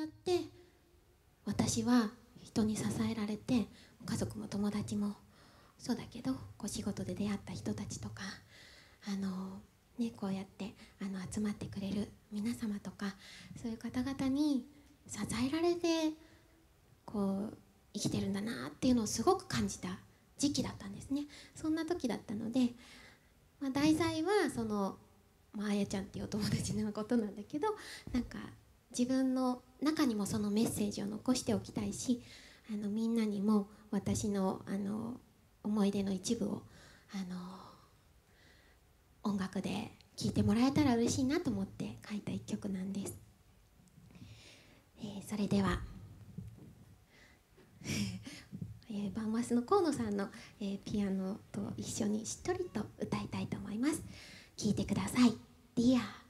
やって私は人に支えられて、家族も友達もそうだけど、仕事で出会った人たちとかこうやって集まってくれる皆様とか、そういう方々に支えられて生きてるんだなっていうのをすごく感じた時期だったんですね。そんな時だったので、題材はあやちゃんっていうお友達のことなんだけど、自分の中にもそのメッセージを残しておきたいし、みんなにも私の思い出の一部を音楽で聴いてもらえたら嬉しいなと思って書いた一曲なんです。それではバンマスの河野さんの、ピアノと一緒にしっとりと歌いたいと思います。聴いてください。 Dear